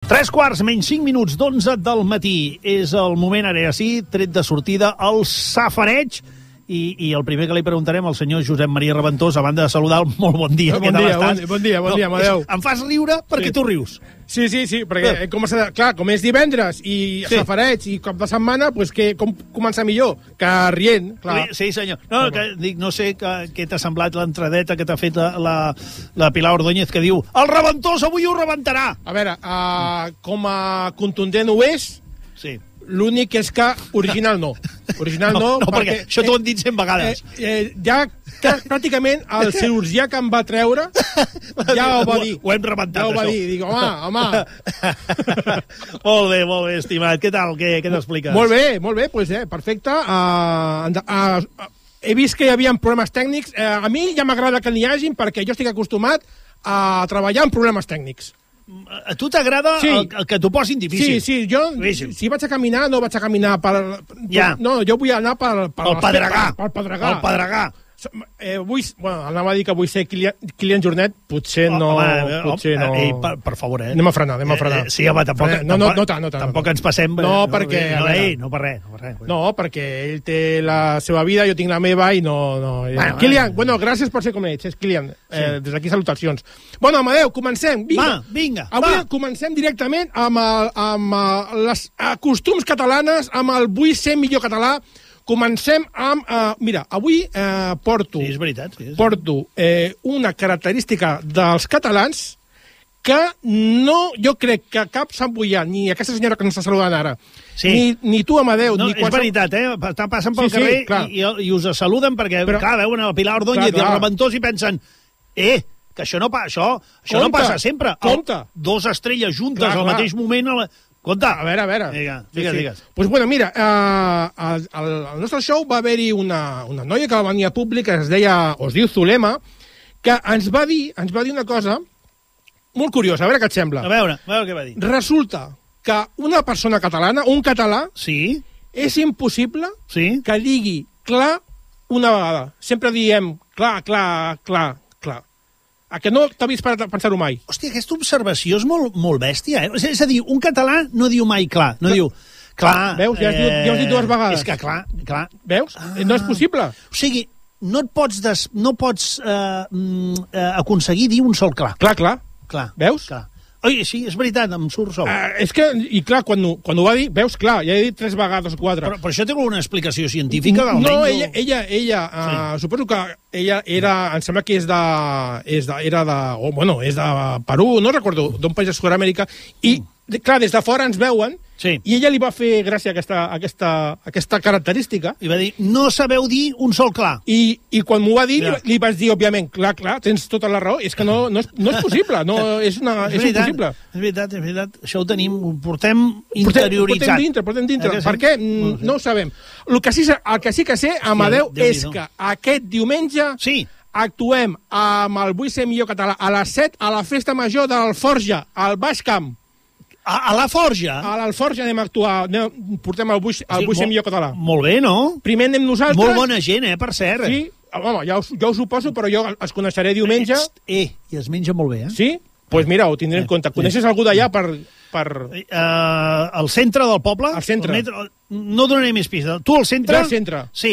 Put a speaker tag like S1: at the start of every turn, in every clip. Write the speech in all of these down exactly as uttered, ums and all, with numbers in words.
S1: Tres quarts menys cinc minuts d'onze del matí. És el moment, ara sí, tret de sortida, el safareig. I, I el primer que li preguntarem al senyor Josep Maria Reventós, a banda de saludar, molt bon dia.
S2: Bon dia, bon, bon dia, bon dia, Amadeu.
S1: Em fas riure perquè
S2: Sí.
S1: tu rius.
S2: Sí, sí, sí, perquè com, clar, com és divendres i
S1: Sí.
S2: safareig i cop de setmana, pues que, com començar millor? Que rient, clar.
S1: Sí, senyor. No, que, dic, no sé que, què t'ha semblat l'entradeta que t'ha fet la, la Pilar Ordóñez, que diu el Reventós avui ho rebentarà.
S2: A veure, uh, com a contundent ho és,
S1: Sí.
S2: l'únic és que original no. Original no,
S1: no, no perquè, perquè això t'ho han dit cent vegades.
S2: Eh, eh, ja que, pràcticament el cirurgià que em va treure ja ho va dir.
S1: Ho hem rebentat,
S2: ja ho va
S1: això.
S2: dir. Dic, home, home.
S1: Molt bé, molt bé, estimat. Què tal? Què, què t'expliques?
S2: Molt bé, molt bé, pues, eh, perfecte. Uh, uh, uh, he vist que hi havia problemes tècnics. Uh, a mi ja m'agrada que n'hi hagin perquè jo estic acostumat a treballar amb problemes tècnics.
S1: A tu t'agrada
S2: Sí.
S1: el, el que t'ho posin difícil?
S2: Sí, sí, jo,
S1: Difícil.
S2: si vaig a caminar, no vaig a caminar per...
S1: Ja.
S2: No, jo vull anar per... per
S1: El pedregar.
S2: Per pedregar.
S1: El pedregar.
S2: Eh, vull, bueno, anava a dir que vull ser Kilian, Kilian Jornet, potser no...
S1: Home,
S2: potser no...
S1: Ei, per, per favor, eh?
S2: Anem a frenar, anem a frenar.
S1: Eh, sí, home, tampoc...
S2: Eh, no, no, no tant, no tant.
S1: Tampoc ens passem...
S2: No,
S1: eh,
S2: perquè,
S1: No,
S2: a veure.
S1: ei, no per res, no per res.
S2: No, perquè ell té la seva vida, jo tinc la meva i no... no
S1: Bueno,
S2: Kilian,
S1: eh.
S2: bueno, gràcies per ser com ets, és Kilian. Eh, des d'aquí salutacions. Bueno, Amadeu, comencem. Vinga.
S1: Va, vinga,
S2: Avui
S1: va.
S2: comencem directament amb, el, amb el, les eh, costums catalanes, amb el vull ser millor català. Comencem amb... Eh, mira, avui eh, porto...
S1: Sí, és veritat. Sí, és...
S2: porto eh, una característica dels catalans que no, jo crec que cap Sant Boià, ni aquesta senyora que ens està saludant ara,
S1: Sí.
S2: ni, ni tu, Amadeu,
S1: No,
S2: ni
S1: és veritat, eh? Estan passant pel
S2: Sí, sí,
S1: carrer
S2: clar.
S1: i, i, i us saluden perquè,
S2: Però-
S1: clar, veuen el Pilar Ordóñez
S2: Clar,
S1: i el
S2: clar.
S1: Reventós i pensen eh, que això no, pa, això, això no
S2: Compte,
S1: passa sempre.
S2: compte.
S1: El, dos estrelles juntes
S2: Clar,
S1: al
S2: clar.
S1: mateix moment... A la... Compte.
S2: A veure, a veure.
S1: Vinga, digues, digues.
S2: Pues bueno, mira, eh, al, al nostre show va haver-hi una, una noia que va venir a públic, que es deia, o es diu Zulema, que ens va dir, ens va dir una cosa molt curiosa, a veure què et sembla.
S1: A veure, a veure què va dir.
S2: Resulta que una persona catalana, un català,
S1: Sí,
S2: és impossible
S1: sí.
S2: que digui clar una vegada. Sempre diem clar, clar, clar, clar. A que no t'ha vist pensar-ho mai?
S1: Hòstia, aquesta observació és molt, molt bèstia, eh? És a dir, un català no diu mai clar, no
S2: Clar.
S1: diu clar...
S2: Veus? Ja has dit- ja has dit dues vegades.
S1: És que clar, clar...
S2: Veus?
S1: Ah.
S2: No és possible.
S1: O sigui, no et pots, des, no pots eh, mm, eh, aconseguir dir un sol clar.
S2: Clar, clar.
S1: Clar.
S2: Veus?
S1: Clar. Oi, sí, és veritat, em surt sol.
S2: Uh, és que, i clar, quan ho, quan ho va dir, veus, clar, ja he dit tres vegades o quatre.
S1: Però, però això té alguna explicació científica?
S2: no,
S1: almenys,
S2: ella, ella, ella uh, suposo que ella era, em sembla que és de, és de, era de, o bueno, és de Perú, no recordo, d'un país de Sud-amèrica, i, de, clar, des de fora ens veuen,
S1: Sí.
S2: i ella li va fer gràcia a aquesta, a aquesta, a aquesta característica,
S1: I va dir, no sabeu dir un sol clar.
S2: i, i quan m'ho va dir,
S1: Ja.
S2: li, li vaig dir, òbviament, clar, clar, tens tota la raó, és que no, no, és, no és possible, no, és, una, és,
S1: veritat,
S2: impossible.
S1: és veritat, és veritat. Això ho tenim, ho portem
S2: Portem,
S1: interioritzat.
S2: portem dintre, portem dintre.
S1: Eh que sí?
S2: Per què?
S1: No
S2: Mm,
S1: ho sé.
S2: No ho sabem. El que sí, el que, sí que sé, Amadeu,
S1: Déu-n'hi-do.
S2: és que aquest diumenge
S1: Sí,
S2: actuem amb el Vull ser millor català a les set a la festa major de l'Alforja, al Baix Camp.
S1: a, a la Forja.
S2: A l'Alforja anem a actuar, anem, portem el Vull, el
S1: Sí,
S2: Vull ser
S1: molt-
S2: millor català.
S1: Molt bé, no?
S2: Primer anem nosaltres.
S1: Molt bona gent, eh, per cert.
S2: Sí, home, ja, us, ja ho suposo, però jo els coneixeré diumenge.
S1: Eh, i es menja molt bé, eh?
S2: Sí? Doncs pues mira, ho tindré en compte. Coneixes algú d'allà per... per...
S1: Eh, al centre del poble.
S2: Al centre.
S1: El metro, no donaré més pista. Tu al centre...
S2: Jo al centre.
S1: Sí.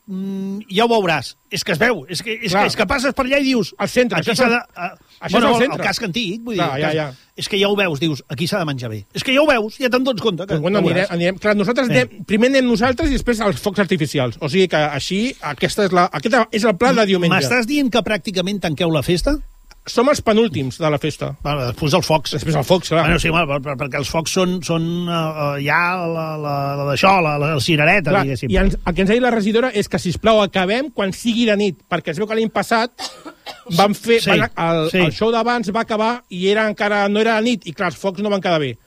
S1: Mm, ja ho veuràs. És que es veu. És que, és
S2: Clar.
S1: que, és que passes per allà i dius...
S2: Al centre,
S1: Aquí
S2: això
S1: s'ha
S2: és
S1: de...
S2: el-
S1: Uh,
S2: això
S1: bueno,
S2: és el
S1: el,
S2: centre.
S1: el casc antic, vull dir...
S2: Clar,
S1: el
S2: ja,
S1: casc-
S2: ja.
S1: És que ja ho veus, dius, aquí s'ha de menjar bé. És que ja ho veus, ja te'n dones compte. Que,
S2: Pues bueno,
S1: que ho
S2: anirem,
S1: veuràs.
S2: anirem. Clar, nosaltres
S1: Sí.
S2: anem, primer anem nosaltres i després els focs artificials. O sigui que així, aquesta és, la, aquesta és el pla de diumenge.
S1: M'estàs dient que pràcticament tanqueu la festa?
S2: Som els penúltims de la festa.
S1: Bueno, després els focs.
S2: Després el focs, clar.
S1: Bueno, sí, home, per, per, perquè els focs són, són uh, ja la, la, la d'això, la, la cirereta,
S2: clar,
S1: diguéssim.
S2: I ens, el que ens ha dit la regidora és que, sisplau, acabem quan sigui de nit, perquè es veu que l'any passat van fer...
S1: Sí,
S2: van, el,
S1: sí.
S2: el show d'abans va acabar i era encara no era de nit, i clar, els focs no van quedar bé.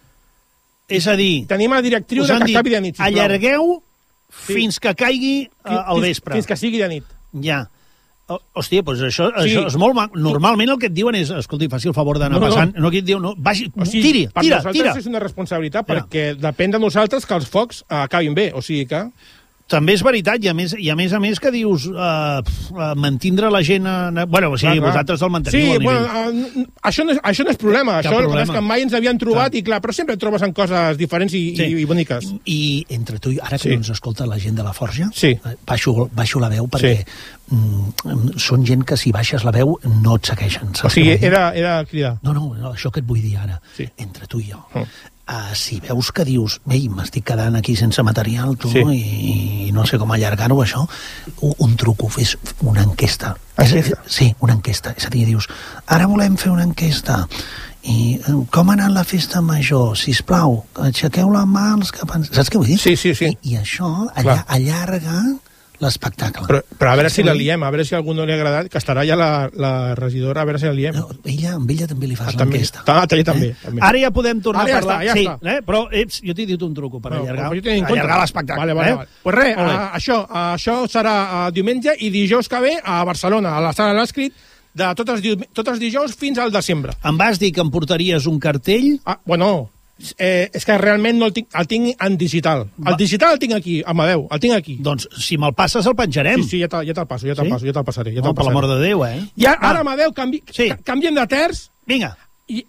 S1: És a dir,
S2: Tenim la directriu
S1: us
S2: de
S1: han
S2: que
S1: dit,
S2: acabi de nit, sisplau.
S1: allargueu fins que caigui uh, al
S2: Fins-
S1: vespre.
S2: Fins que sigui de nit.
S1: Ja. O, hòstia, doncs això,
S2: Sí.
S1: això és molt maco. Normalment el que et diuen és, escolti, faci el favor d'anar
S2: No, no.
S1: passant. No, que et diu, no, vagi,
S2: O sigui,
S1: tiri,
S2: per
S1: tira,
S2: nosaltres
S1: tira.
S2: és una responsabilitat,
S1: Ja.
S2: perquè depèn de nosaltres que els focs eh, acabin bé. O sigui que...
S1: també és veritat, i a més, i a més a més que dius uh, uh, mantindre la gent... En... Bueno, o sigui, clar, vosaltres el manteniu
S2: sí,
S1: al nivell.
S2: Bueno, uh, això, no és, això no és problema. Cap això problema. És que mai ens havien trobat, clar. I clar, però sempre et trobes en coses diferents i, sí. i, i boniques.
S1: I, I entre tu i ara que sí. no ens escolta la gent de la Forja,
S2: sí.
S1: baixo, baixo la veu perquè sí. mm, són gent que si baixes la veu no et segueixen.
S2: O sigui, era, era cridar.
S1: No, no, no, això que et vull dir ara, sí. entre tu i jo. Mm. Uh, si veus que dius, ei, m'estic quedant aquí sense material, tu, sí. i, i no sé com allargar-ho, això, un, un truco, fes una enquesta.
S2: Enquesta?
S1: Sí, una enquesta. És a dir, dius, ara volem fer una enquesta. I com ha anat la festa major? Sisplau, aixequeu la mà els que pens... Saps què vull dir?
S2: Sí, sí, sí.
S1: I, i això allà, allarga l'espectacle.
S2: Però, però a veure si la liem, a veure si a algú no li ha agradat, que estarà ja la, la regidora, a veure si la liem.
S1: No, ella, amb ella també li fas
S2: ah,
S1: l'enquesta.
S2: Ah, també, també,
S1: eh?
S2: també.
S1: Ara ja podem tornar
S2: ja
S1: a parlar.
S2: Està, ja
S1: sí,
S2: està.
S1: Eh? Però eps, jo t'he dit un truco per no, allargar,
S2: allargar
S1: l'espectacle.
S2: Vale, vale,
S1: eh?
S2: vale. Pues res, a, això, a, això serà a, diumenge i dijous que ve a Barcelona, a la sala de l'Escrit, de tots els, tots els dijous fins al desembre.
S1: Em vas dir que em portaries un cartell?
S2: Ah, bueno... Eh, és que realment no el tinc, el tinc en digital. El digital el tinc aquí, Amadeu, el tinc aquí.
S1: Doncs si me'l passes el penjarem.
S2: Sí, sí, ja te'l ja passo, ja te'l
S1: sí?
S2: passo, ja te'l passaré. Ja
S1: no, per l'amor de Déu, eh?
S2: I ara, ara Amadeu, canvi, sí. canviem de terç.
S1: Vinga.
S2: I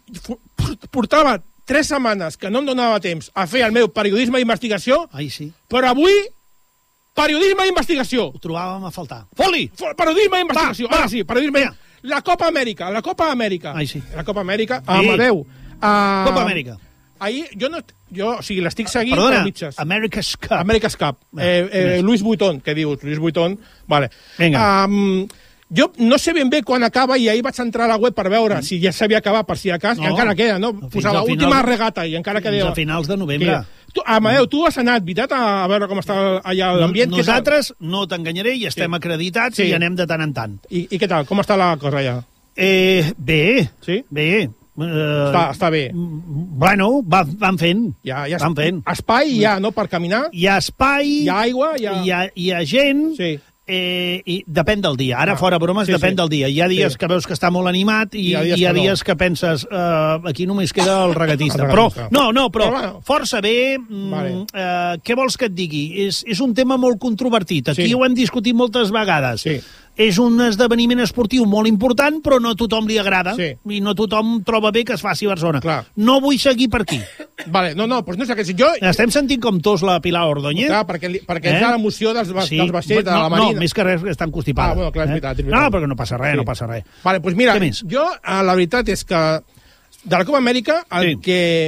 S2: portava tres setmanes que no em donava temps a fer el meu periodisme d'investigació.
S1: Ai, sí.
S2: Però avui, periodisme d'investigació.
S1: Ho trobàvem a faltar. Foli!
S2: Periodisme d'investigació.
S1: Va,
S2: Ara
S1: va.
S2: sí, periodisme. La Copa Amèrica, la Copa Amèrica.
S1: Ai, sí.
S2: La Copa Amèrica, sí. Amadeu. Uh,
S1: Copa Amèrica.
S2: Ahir, jo, no, jo, o sigui, l'estic seguint
S1: Perdona,
S2: per mitges.
S1: America's Cup.
S2: America's Cup. Eh, eh, Louis Vuitton, què dius? Louis Vuitton, vale.
S1: Vinga.
S2: Um, jo no sé ben bé quan acaba i ahir vaig entrar a la web per veure mm. si ja s'havia acabat per si a cas, no. i encara queda, no? Posava final, última regata i encara queda...
S1: Fins a finals de novembre.
S2: Tu, Amadeu, tu has anat, veritat, a veure com està allà l'ambient?
S1: Nosaltres, no t'enganyaré, i estem sí. acreditats sí. i anem de tant en tant.
S2: I, I què tal? Com està la cosa allà?
S1: Eh, bé,
S2: sí?
S1: bé. Uh,
S2: està, està bé.
S1: Bueno, va, van fent.
S2: Ja, ja
S1: van fent.
S2: Espai hi ha, no?, per caminar.
S1: Hi ha espai.
S2: Hi ha aigua. Hi ha,
S1: hi ha, hi ha gent.
S2: Sí.
S1: Eh, i depèn del dia. Ara, ah, fora bromes,
S2: sí,
S1: depèn
S2: sí.
S1: del dia. Hi ha dies sí. que veus que està molt animat i hi ha dies, hi ha dies que, no. que penses uh, aquí només queda el regatista. el regatista. Però, no, no, però, però bueno. força bé. Vale. Uh, què vols que et digui? És, és un tema molt controvertit. Aquí sí. ho hem discutit moltes vegades.
S2: Sí.
S1: És un esdeveniment esportiu molt important, però no a tothom li agrada.
S2: Sí.
S1: I no tothom troba bé que es faci a Barcelona.
S2: Clar.
S1: No vull seguir per aquí.
S2: Vale, no, no, doncs no sé què... Jo...
S1: Estem sentint com tos la Pilar Ordóñez.
S2: Clar, perquè, perquè eh? és l'emoció dels,
S1: sí.
S2: dels vaixells, de
S1: no,
S2: la marina.
S1: No, més que res està encostipada.
S2: Ah, bueno, clar, és veritat. És veritat.
S1: No, perquè no passa res, sí. no passa res.
S2: Vale, doncs mira, jo, la veritat és que de la Copa Amèrica, el sí.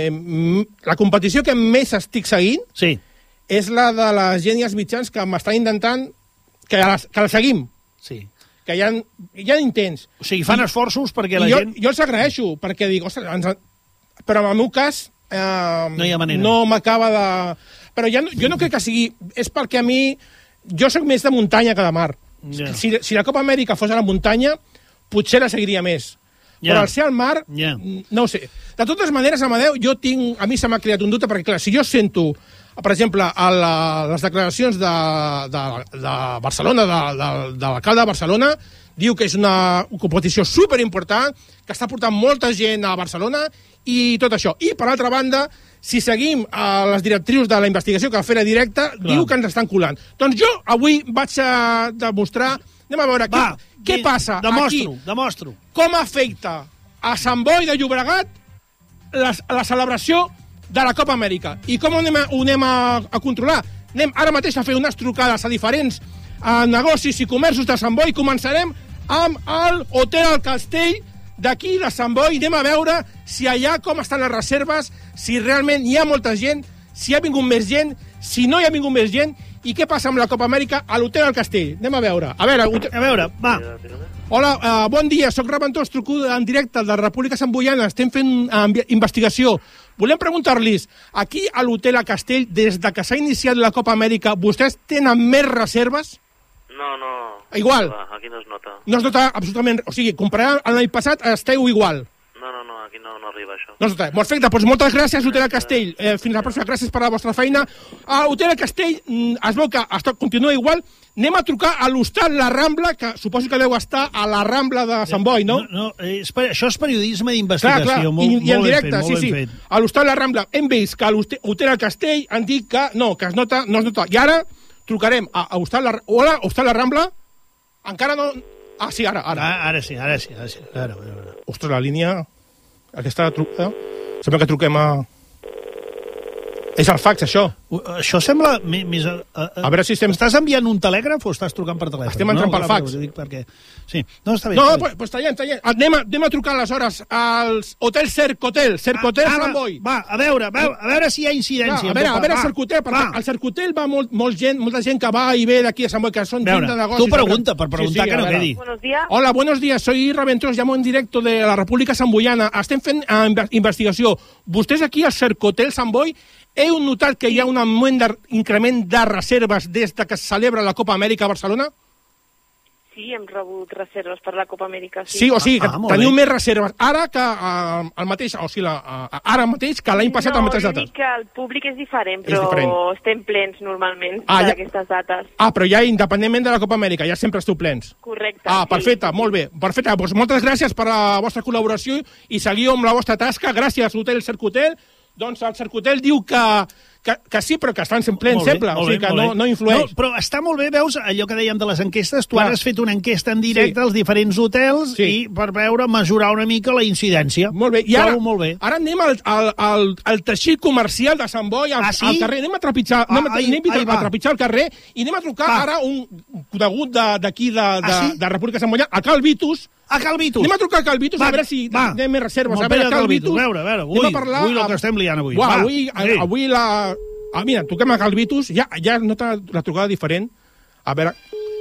S2: que la competició que més estic seguint
S1: sí.
S2: és la de les gènies mitjans que m'estan intentant que la, que la seguim.
S1: Sí.
S2: Que hi ha, hi ha intents.
S1: O sigui, fan I, esforços perquè la
S2: jo,
S1: gent...
S2: Jo els agraeixo, perquè dic, ostres, ens... però en el meu cas eh,
S1: no hi ha manera.
S2: No m'acaba de... Però ja no, jo no crec que sigui... És perquè a mi... Jo sóc més de muntanya que de mar. Yeah. Si, si la Copa Amèrica fos a la muntanya, potser la seguiria més. Yeah. Però al ser al mar,
S1: yeah.
S2: no ho sé. De totes maneres, Amadeu, jo tinc... A mi se m'ha creat un dubte, perquè clar, si jo sento... Per exemple, a la, les declaracions de, de, de Barcelona, de, de, de l'alcalde de Barcelona, diu que és una competició superimportant, que està portant molta gent a Barcelona i tot això. I, per altra banda, si seguim a les directrius de la investigació que va fer a directe, clar. Diu que ens estan colant. Doncs jo avui vaig a demostrar... Anem a veure
S1: Va,
S2: què, què passa
S1: demostro,
S2: aquí.
S1: Demostro.
S2: Com afecta a Sant Boi de Llobregat la, la celebració de la Copa Amèrica. I com ho anem, a, ho anem a, a controlar? Anem ara mateix a fer unes trucades a diferents a negocis i comerços de Sant Boi. Començarem amb el Hotel El Castell d'aquí de Sant Boi. Anem a veure si allà com estan les reserves, si realment hi ha molta gent, si ha vingut més gent, si no hi ha vingut més gent, i què passa amb la Copa Amèrica a l'Hotel El Castell. Anem a veure. A veure, hotel...
S1: a veure va.
S2: Hola, uh, bon dia, soc Reventós, truco en directe de República Sant Boiana, estem fent uh, investigació. Volem preguntar-los, aquí a l'Hotel El Castell, des de que s'ha iniciat la Copa Amèrica, vostès tenen més reserves?
S3: No, no.
S2: Igual?
S3: Aquí no es nota.
S2: No es nota absolutament... O sigui, comparat amb l'any passat, esteu igual?
S3: No, no, no, aquí no, no arriba això.
S2: No es nota. Perfecte, doncs moltes gràcies, Hotel El Castell. Eh, fins la pròxima, gràcies per la vostra feina. A Hotel El Castell es veu que està, continua igual. Anem a trucar a l'hostal La Rambla, que suposo que deu estar a la Rambla de Sant Boi, no?
S1: No, no és, això és periodisme d'investigació. Clar, clar,
S2: molt, i, i en
S1: molt
S2: directe,
S1: fet,
S2: sí, sí.
S1: Fet.
S2: A l'hostal La Rambla hem vist que a l'Hotel El Castell han dit que no, que es nota, no es nota. I ara trucarem a, a Hostal la... Hola, Hostal la Rambla? Encara no... Ah, sí, ara, ara.
S1: Ah, ara sí, ara sí. Ara sí. Ara, ara, ara.
S2: Ostres, la línia... Aquesta truca... Sembla que truquem a... És el fax, això.
S1: Uh, això sembla... Més, uh, uh,
S2: a veure si estem...
S1: Estàs enviant un telègraf o estàs trucant per telèfon?
S2: Estem entrant
S1: no,
S2: pel fax.
S1: Ho dic perquè... Sí. No, està bé.
S2: No,
S1: està
S2: pues, pues traiem, traiem. Anem a, anem a trucar aleshores als Hotel Cercotel. Cercotel
S1: ah,
S2: Sant Boi.
S1: Va, a veure, va, a veure si hi ha incidència.
S2: Va, a veure, a veure, Cercotel, perquè al Cercotel va molt, molt gent, molta gent que va i ve d'aquí a Sant Boi, que són
S1: veure,
S2: gent de negocis.
S1: Tu pregunta, per preguntar sí, sí, que no quedi.
S4: Buenos días.
S2: Hola, buenos días. Soy Raventós, llamo en directo de la República Samboiana. Estem fent uh, investigació. Vostès aquí al Cercotel Sant Boi heu notat que hi ha un augment d'increment de reserves des de que es celebra la Copa Amèrica a Barcelona?
S4: Sí, hem rebut reserves per la Copa Amèrica. Sí,
S2: sí o sigui, que
S1: ah,
S2: teniu més reserves ara que uh, el mateix, o sigui, la, uh, ara mateix que l'any passat
S4: no,
S2: al mateix dates.
S4: No, que el públic és diferent, però
S2: és diferent.
S4: Estem plens normalment
S2: ah,
S4: d'aquestes ja... dates.
S2: Ah, però ja independentment de la Copa Amèrica, ja sempre esteu plens.
S4: Correcte.
S2: Ah, perfecte,
S4: sí.
S2: molt bé. Perfecte, doncs moltes gràcies per la vostra col·laboració i seguiu amb la vostra tasca. Gràcies, Hotel Cercotel. Doncs el Cercotel diu que, que, que sí, però que estan sempre en sempre, o sigui que no, no influeix.
S1: No, però està molt bé, veus, allò que dèiem de les enquestes, tu
S2: Clar.
S1: ara has fet una enquesta en directe
S2: sí.
S1: als diferents hotels
S2: sí.
S1: i per veure, mesurar una mica la incidència.
S2: Molt bé, i ara,
S1: molt bé.
S2: ara anem al, al, al, al teixit comercial de Sant Boi, al,
S1: ah, sí?
S2: al carrer, anem a trepitjar,
S1: ah,
S2: anem, a,
S1: ai,
S2: anem a,
S1: ai,
S2: a trepitjar el carrer i anem a trucar va. ara un conegut d'aquí de, de, de,
S1: ah, sí?
S2: de República Samboiana, a Cal Vitus.
S1: A Cal Vitus.
S2: Anem a trucar a Cal Vitus
S1: va,
S2: a veure si
S1: va.
S2: anem més reserves.
S1: Molt
S2: a veure, Cal Vitus.
S1: A veure, a veure. Ui,
S2: parlar,
S1: ui, el que estem liant avui.
S2: Uau,
S1: va.
S2: avui, sí. avui la... Ah, mira, truquem a Cal Vitus. Ja, ja nota la trucada diferent. A veure...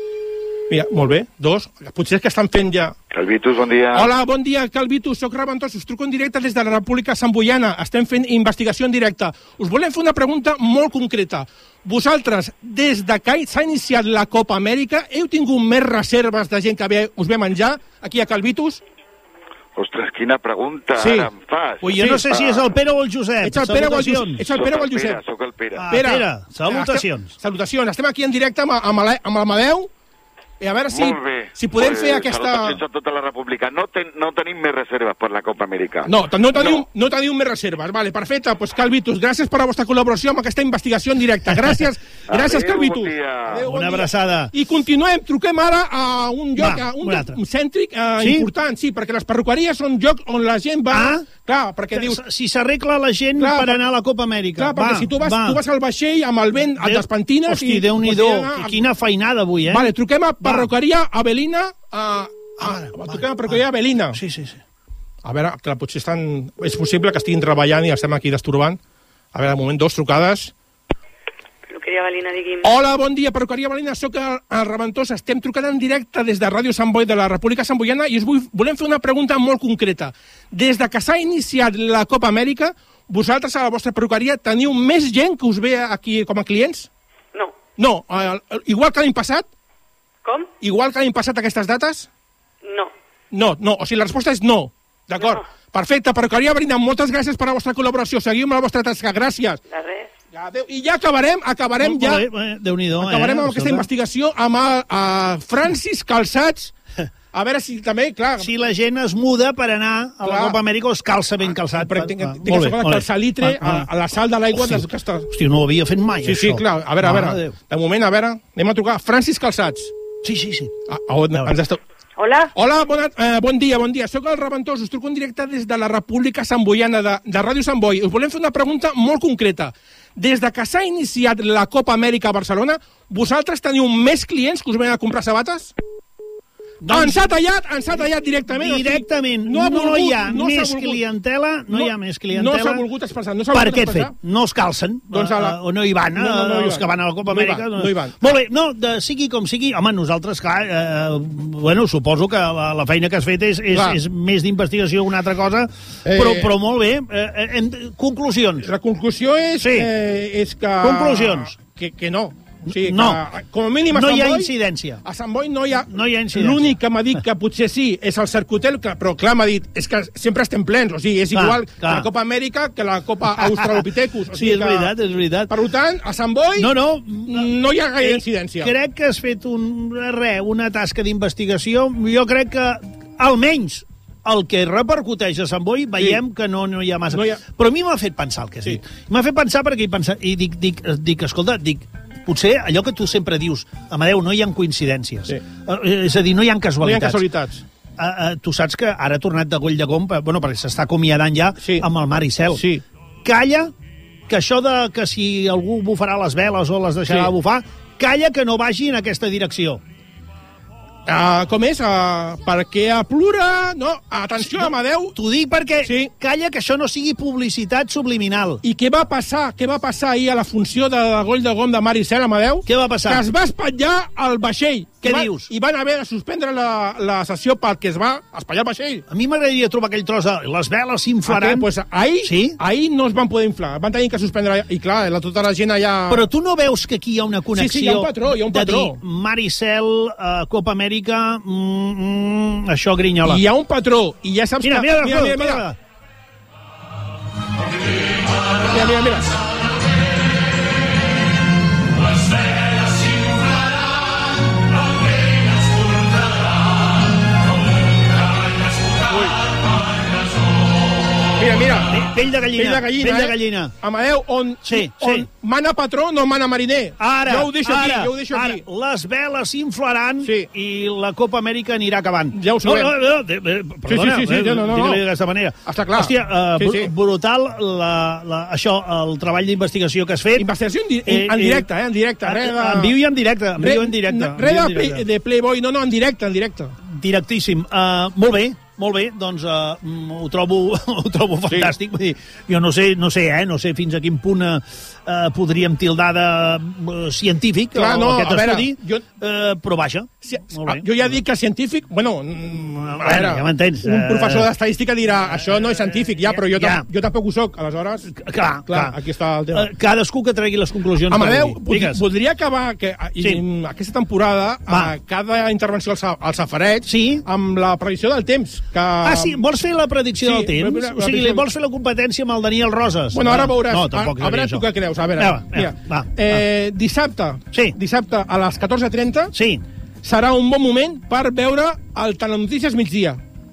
S2: Mira, molt bé. Dos. Potser és que estan fent ja...
S5: Cal Vitus, bon dia.
S2: Hola, bon dia, Cal Vitus. Soc Raventós. Us truco en directe des de la República Samboiana. Estem fent investigació en directe. Us volem fer una pregunta molt concreta. Vosaltres, des de que s'ha iniciat la Copa Amèrica, heu tingut més reserves de gent que ve, us ve menjar aquí a Cal Vitus?
S5: Ostres, quina pregunta
S2: sí.
S5: ara em fas.
S1: Ui, jo sí. no sé si és el Pere o el Josep.
S2: Ets el Pere o el Josep. Ets el Pere o el Josep.
S5: Pere, soc el Pere.
S1: Ah, Pere, Pere salutacions.
S2: Estem, salutacions. Estem aquí en directe amb, amb, amb l'Amadeu. I a veure si, si podem
S5: pues,
S2: fer aquesta...
S5: Salutacions a tota la República. No, ten, no tenim més reserves per la Copa Amèrica.
S2: No, no teniu, no. no teniu més reserves. Vale, perfecte. Pues, Cal Vitus, gràcies per la vostra col·laboració amb aquesta investigació en directe. Gràcies, gràcies
S5: Adéu,
S2: Cal Vitus.
S5: Bon dia.
S1: Adéu, bon Una abraçada.
S2: Dia. I continuem, truquem ara a un lloc,
S1: va,
S2: a un
S1: un
S2: lloc cèntric eh,
S1: sí?
S2: important, sí, perquè les perruqueries són llocs on la gent va...
S1: Ah?
S2: Clar, perquè dius...
S1: Si s'arregla la gent clar, per anar a la Copa Amèrica.
S2: Clar, perquè
S1: va,
S2: si tu vas,
S1: va.
S2: tu vas al vaixell amb el vent, et despentines...
S1: Hosti, Déu-n'hi-do, a... quina feinada avui, eh?
S2: Vale, truquem a perruqueria Avelina... A, a, a, truquem a perruqueria Avelina.
S1: Sí, sí, sí.
S2: A veure, clar, potser estan... És possible que estiguin treballant i estem aquí destorbant. A veure, de moment, dos trucades...
S4: Perruqueria Avelina, digui'm.
S2: Hola, bon dia, perruqueria Avelina. Soc el, el Raventós. Estem trucant en directe des de Ràdio Sant Boi de la República Samboiana i us vull, volem fer una pregunta molt concreta. Des de que s'ha iniciat la Copa Amèrica, vosaltres a la vostra perruqueria teniu més gent que us ve aquí com a clients?
S4: No.
S2: No, eh, igual que l'any passat?
S4: Com?
S2: Igual que l'any passat aquestes dates?
S4: No.
S2: No, no, o sigui, la resposta és no. D'acord.
S4: No.
S2: Perfecte, perruqueria Avelina, moltes gràcies per la vostra col·laboració. Seguim amb la vostra tasca. Gràcies.
S4: De res.
S2: Adéu. I ja acabarem, acabarem
S1: Molt
S2: ja...
S1: Bé, Déu-n'hi-do,
S2: acabarem
S1: eh?
S2: amb aquesta investigació amb el, uh, Francis Calçats. A veure si també, clar...
S1: Si la gent es muda per anar a la
S2: clar.
S1: Copa Amèrica o es calça ben calçat.
S2: Però tinc, tinc que saber que el salitre, a, a la sal de l'aigua...
S1: Hosti,
S2: que està...
S1: hosti, no ho havia fet mai,
S2: sí,
S1: això.
S2: Sí, clar. A veure, a veure. De moment, a veure, anem a trucar. Francis Calçats.
S1: Sí, sí, sí.
S2: A, a on ens està...
S4: Hola.
S2: Hola, bona, eh, bon dia, bon dia. Soc el Raventós, us truco en directe des de la República Samboiana de, de Ràdio Sant Boi. Us volem fer una pregunta molt concreta. Des de que s'ha iniciat la Copa Amèrica a Barcelona, vosaltres teniu més clients que us venen a comprar sabates? Doncs... Ens ha tallat, ens ha tallat directament.
S1: Directament.
S2: O sigui, no, volgut,
S1: no hi ha
S2: no
S1: més
S2: volgut,
S1: clientela, no, no hi ha més clientela.
S2: No s'ha volgut expressar. No
S1: per aquest fet. No es calcen, doncs la... o no hi van, no, no, no hi els van. Que van a la Copa
S2: no
S1: Amèrica.
S2: No, no hi van.
S1: Molt bé, no, de, sigui com sigui, home, nosaltres, clar, eh, bueno, suposo que la, la feina que has fet és, és, és més d'investigació que una altra cosa, eh... però, però molt bé. Eh, en, conclusions.
S2: La conclusió és,
S1: sí.
S2: eh, és que...
S1: Conclusions.
S2: Que, que no. O sigui,
S1: no,
S2: que, com a mínim a
S1: no
S2: Sant
S1: hi ha
S2: Boi,
S1: incidència.
S2: A Sant Boi no hi ha...
S1: No hi ha incidència.
S2: L'únic que m'ha dit que potser sí és el Cercotel, però clar, m'ha dit, és que sempre estem plens, o sigui, és clar, igual clar. que la Copa Amèrica que la Copa Australopithecus. O sigui
S1: sí, és
S2: que,
S1: veritat, és veritat.
S2: Per tant, a Sant Boi
S1: no, no,
S2: no hi ha gaire incidència.
S1: Crec que has fet un, re, una tasca d'investigació. Jo crec que, almenys, el que repercuteix a Sant Boi, veiem sí. que no, no hi ha massa. No hi ha... Però a mi m'ha fet pensar el que has sí. dit. M'ha fet pensar perquè he pensat, i dic, dic, dic escolta, dic, potser allò que tu sempre dius, Amadeu, no hi ha coincidències.
S2: Sí.
S1: És a dir, no hi ha casualitats.
S2: No hi ha casualitats.
S1: Uh, uh, tu saps que ara ha tornat de Goll de Gom, bueno, perquè s'està acomiadant ja
S2: sí.
S1: amb el Maricel.
S2: Sí.
S1: Calla, que això de que si algú bufarà les veles o les deixarà sí. bufar, calla que no vagi en aquesta direcció.
S2: Uh, com és? Uh, perquè a plura... No, atenció, no, Amadeu.
S1: T'ho dic perquè
S2: sí.
S1: calla que això no sigui publicitat subliminal.
S2: I què va passar? Què va passar ahir a la funció de Goll de Gom de Maricel, Amadeu?
S1: Què va passar?
S2: Que es va espatllar el vaixell.
S1: Què
S2: va,
S1: dius?
S2: I van haver de suspendre la, la sessió perquè es va espatllar el vaixell.
S1: A mi m'agradaria trobar aquell tros de les veles s'inflaran.
S2: Pues, ahir,
S1: sí?
S2: ahir no es van poder inflar. Van tenir que suspendre... I clar, la, tota la gent allà...
S1: Però tu no veus que aquí hi ha una connexió...
S2: Sí, sí, hi ha un patró, hi ha un patró.
S1: De dir, Maricel, uh, Copa Amèrica, mm, mm, això grinyola.
S2: I hi ha un patró, i ja saps
S1: mira,
S2: que...
S1: Mira,
S2: mira, mira, mira,
S1: mira.
S2: Mira, mira, mira. Mira, mira.
S1: Pell de gallina.
S2: Pell de gallina,
S1: Pell de
S2: eh?
S1: gallina.
S2: Amadeu, on,
S1: sí,
S2: on
S1: sí.
S2: mana patró no mana mariner.
S1: Ara,
S2: jo ho deixo
S1: ara,
S2: aquí, jo ho deixo
S1: ara.
S2: aquí.
S1: Les veles s'inflaran
S2: sí.
S1: i la Copa Amèrica anirà acabant.
S2: Ja ho sabem.
S1: No, no, no, de, de, perdona,
S2: sí, sí, sí, sí, no, no,
S1: digue-li d'aquesta manera.
S2: Està clar.
S1: Hòstia, uh,
S2: sí, sí.
S1: brutal la, la, això, el treball d'investigació que has fet.
S2: Investigació en, di eh, en directe, eh, en directe.
S1: En,
S2: de...
S1: en viu i en directe. En viu i en directe.
S2: Res de, play, de Playboy, no, no, en directe, en directe.
S1: Directíssim. Uh, molt bé. Molt bé, doncs uh, ho trobo, ho trobo fantàstic. Sí. Vull dir, jo no sé, no sé, eh, no sé fins a quin punt uh, podríem tildar de uh, científic
S2: clar,
S1: o
S2: no,
S1: aquest estudi,
S2: jo...
S1: uh, però vaja.
S2: Si, jo ja dic que científic... Bueno,
S1: a veure, ja m'entens.
S2: Un professor d'estadística dirà això no és científic, ja, però jo, ja. jo tampoc ho soc, aleshores...
S1: Clar, clar, clar.
S2: Aquí està el tema.
S1: Uh, cadascú que tregui les conclusions.
S2: Amadeu, voldria acabar que sí. aquesta temporada a cada intervenció al, al safareig
S1: sí.
S2: amb la previsió del temps. Que...
S1: Ah, sí? Vols fer la predicció
S2: sí,
S1: del temps? La, la, o sigui, li vols fer la competència amb el Daniel Roses?
S2: Bueno, ara veuràs.
S1: No, tampoc
S2: a, a veure tu què creus. A veure,
S1: va,
S2: mira.
S1: Va,
S2: eh, va. Dissabte,
S1: sí.
S2: dissabte a les catorze trenta
S1: sí.
S2: serà un bon moment per veure el Telenotícies migdia.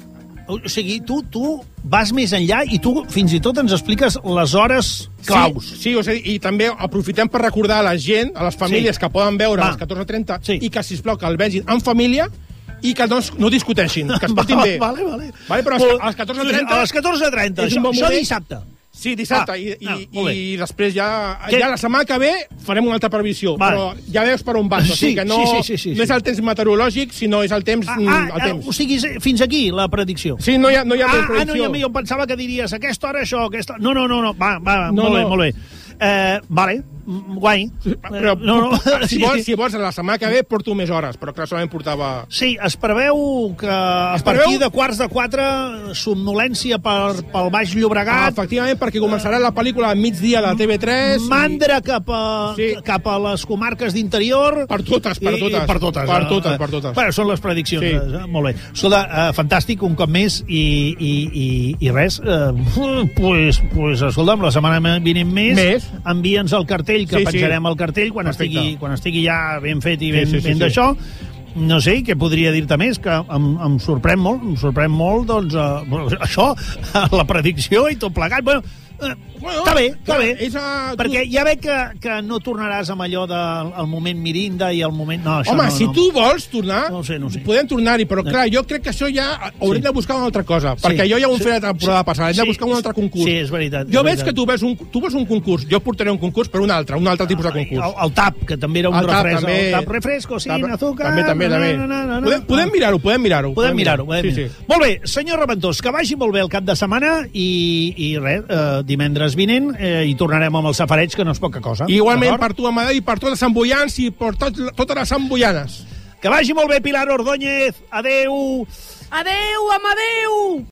S1: O sigui, tu, tu vas més enllà i tu fins i tot ens expliques les hores claus.
S2: Sí, sí, o sigui, i també aprofitem per recordar a la gent, a les famílies sí. que poden veure va. a les catorze trenta sí. i que, sisplau, que el vegin en família i que no, no discuteixin, que es portin bé.
S1: Vale, vale.
S2: Vale, però a les catorze trenta...
S1: A les catorze trenta, això, bon això dissabte.
S2: Sí, dissabte, ah, i, i,
S1: no,
S2: i després ja, ja la setmana que ve farem una altra previsió, vale. però ja veus per on vas, o sigui que no,
S1: sí, sí, sí, sí,
S2: no és el temps meteorològic, sinó és el temps...
S1: Ah,
S2: ah,
S1: el temps. O sigui, fins aquí la predicció.
S2: Sí, no hi ha, no hi ha
S1: ah,
S2: predicció.
S1: Ah, no hi ha, jo pensava que diries aquesta hora això, aquesta... No, no, no, no. Va, va,
S2: no,
S1: molt
S2: no.
S1: bé, molt bé. Eh, vale, guai.
S2: Però, no, no. Si, vols, si vols, la setmana que ve porto més hores, però clar, solament portava...
S1: Sí, es preveu que a es partir preveu... de quarts de quatre somnolència per, pel Baix Llobregat...
S2: Ah, efectivament, perquè començarà la pel·lícula a migdia de T V tres...
S1: Mandra i... cap, a, sí. cap a les comarques d'interior...
S2: Per totes, per totes.
S1: I, per totes,
S2: per totes, per totes.
S1: Bueno, són les prediccions. Sí. Eh? Molt bé. Escolta, eh, fantàstic, un cop més, i, i, i, i res, eh, pues, pues, escolta'm, la setmana vinent més,
S2: més.
S1: envia'ns el cartell, que
S2: sí,
S1: penjarem
S2: sí.
S1: el cartell quan estigui, quan estigui ja ben fet i ben,
S2: sí, sí, sí,
S1: ben
S2: sí.
S1: d'això. No sé, què podria dir-te més, que em, em sorprèn molt, em sorprèn molt, doncs, uh, això, la predicció i tot plegat. Bueno, uh, bueno està bé, està bé, és a... perquè ja veig que, que no tornaràs amb allò del el moment mirinda i el moment... No, això
S2: Home,
S1: no,
S2: si
S1: no.
S2: tu vols tornar,
S1: no sé, no sé.
S2: podem tornar-hi, però clar, jo crec que això ja haurem sí. de buscar una altra cosa, sí. perquè jo ja ho hem sí. fet la temporada passada, hem sí. de buscar un altre concurs.
S1: Sí, és veritat. És
S2: jo veig
S1: veritat.
S2: que tu vols, un, tu vols un concurs, jo portaré un concurs per un altre, un altre tipus de concurs.
S1: El, el tap, que també era un
S2: el tap,
S1: refresc,
S2: també,
S1: el tap refresco, sin
S2: tap,
S1: azúcar...
S2: També, també, també.
S1: No, no, no, no,
S2: podem podem mirar-ho, podem mirar-ho.
S1: Podem mirar-ho, podem
S2: sí,
S1: mirar-ho.
S2: Sí.
S1: Molt bé, senyor Raventós, que vagi molt bé el cap de setmana i, i res, eh, divendres vinent eh, i tornarem amb el safareig, que no és poca cosa.
S2: I igualment per tu, Amadeu, i per totes les samboians i per tot, totes les samboianes.
S1: Que vagi molt bé, Pilar Ordóñez. Adeu.
S4: Adeu, Amadeu.